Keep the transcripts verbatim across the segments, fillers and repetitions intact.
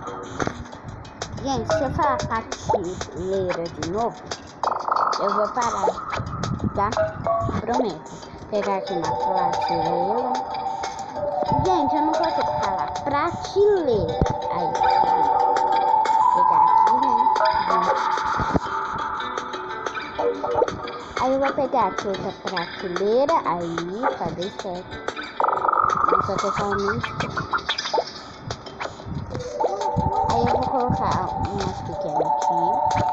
Gente, se eu falar prateleira de novo, eu vou parar, tá? Prometo. Pegar aqui na prateleira. Gente, eu não consigo falar prateleira. Aí, pegar aqui, né? Aí eu vou pegar aqui outra prateleira. Aí, pra dar certo. Só que eu só não estou. Aí eu vou colocar umas pequenas aqui.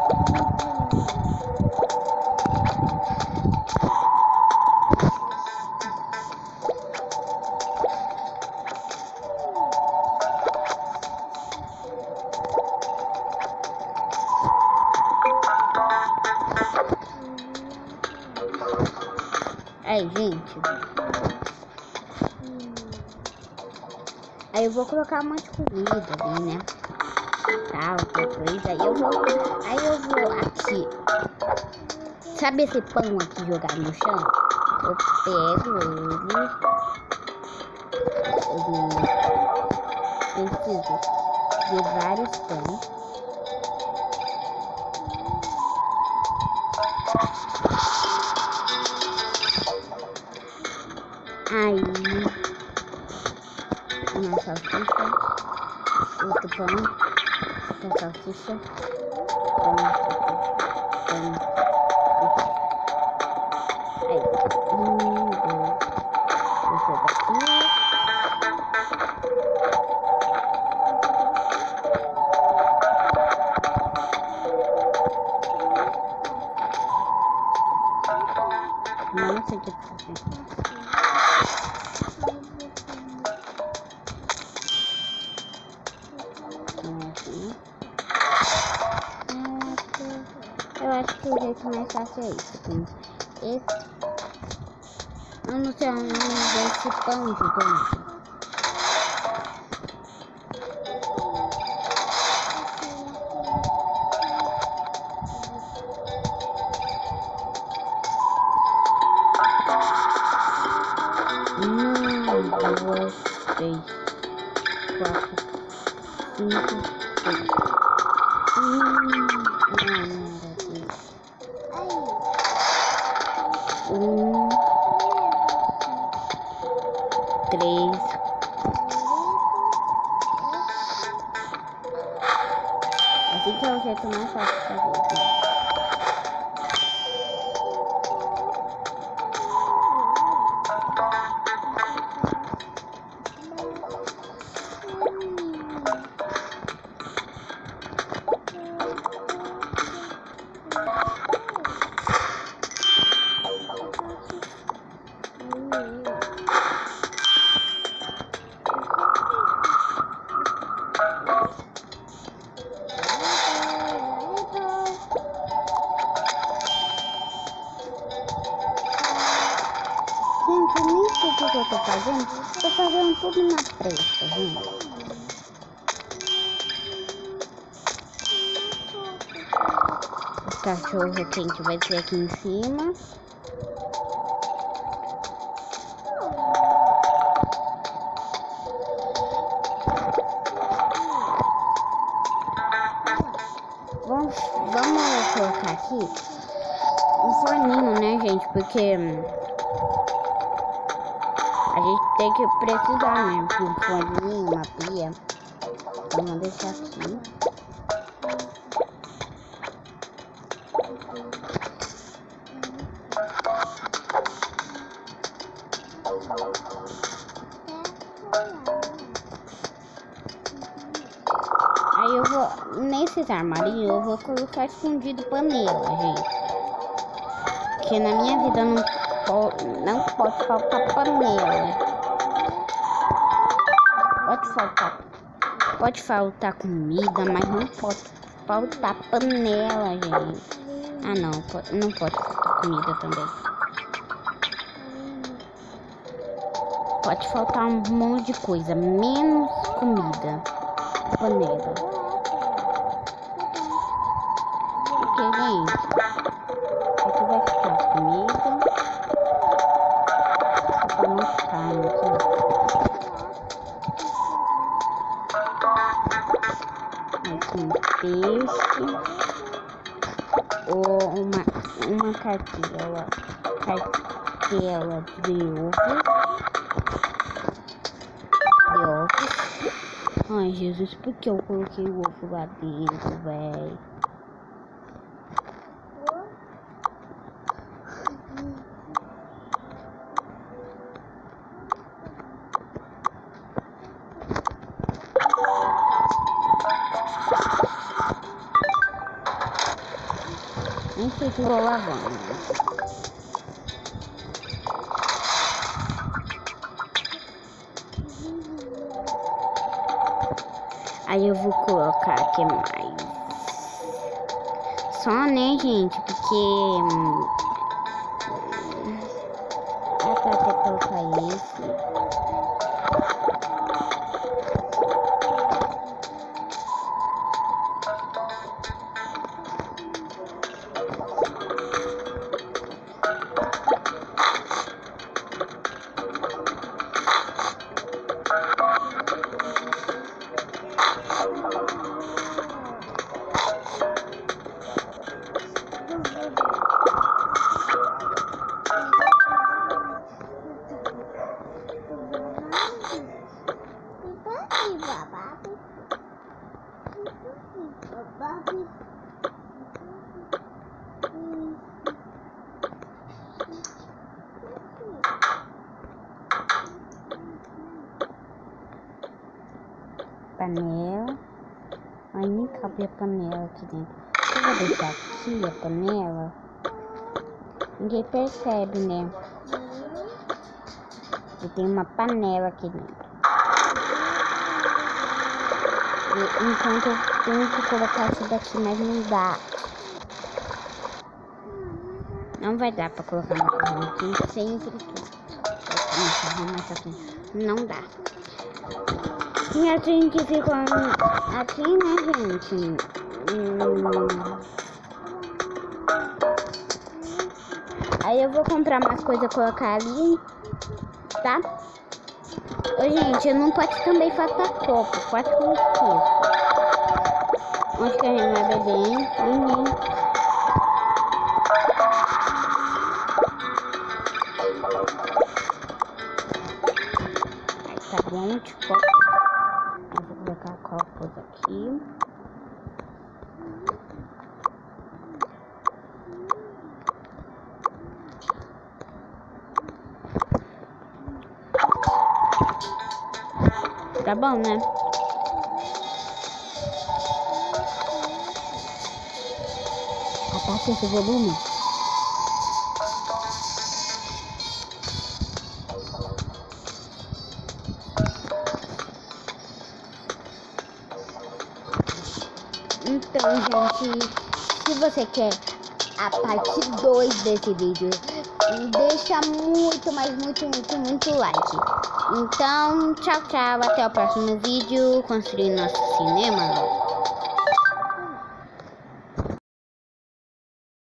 Aí, gente. Aí eu vou colocar um monte de comida ali, né? Tal, coisa. Aí eu vou. Aí eu vou aqui. Sabe esse pão aqui jogado no chão? Eu pego ele. Ele preciso de vários pães. Aí, uma salsicha, outro pão, outra salsicha, pão, pão, aí, um, dois, deixa eu aqui. Não sei o que fazer. Eu acho que o jeito mais fácil é isso. Esse. Eu não sei o nome desse pão gigante. Um, dois, três, quatro, cinco, seis. Hum, um, três, assim que é o jeito mais fácil de fazer. Gente, eu nem sei o que eu tô fazendo. Tô fazendo tudo na pressa, gente. O cachorro quente vai ser aqui em cima. Vamos, vamos colocar aqui um forninho, né, gente? Porque a gente tem que precisar, né? De um forninho, uma pia. Vamos deixar aqui. Aí eu vou, nesses armarinhos, eu vou colocar escondido panela, gente. Porque na minha vida não pode, não pode faltar panela. Pode faltar, pode faltar comida, mas não pode faltar panela, gente. Ah, não, pode, não pode faltar comida também. Pode faltar um monte de coisa, menos comida. Panela. Porque, gente, aqui vai ficar as comida. Pra não ficar aqui. um peixe ou uma, uma cartela, cartela de ovo, de ovos. Ai, Jesus, por que eu coloquei o ovo lá dentro, velho? Nem sei que vou lavando. Aí eu vou colocar aqui mais. Só, né, gente? Porque hum, é pra até colocar esse. Panela. Ai, nem cabe a panela aqui dentro. Eu vou deixar aqui a panela. Ninguém percebe, né? E tem uma panela aqui dentro. E, enquanto eu tenho que colocar isso daqui, mas não dá. Não vai dar pra colocar macarrão aqui sempre que macarrão, mas aqui não dá. E a gente ficou aqui, né, gente? Hum. Aí eu vou comprar mais coisa e colocar ali, tá? Ô, gente, não pode também faltar copo, quase que eu esqueço. Onde que a gente vai beber, hein? Ninguém. Aí tá bom, de copo. Eu vou colocar copos aqui. Tá bom, né? Abaixa esse volume. Então, gente, se você quer a parte dois desse vídeo, deixa muito, mas muito, muito, muito like. Então, tchau, tchau. Até o próximo vídeo. Construir nosso cinema.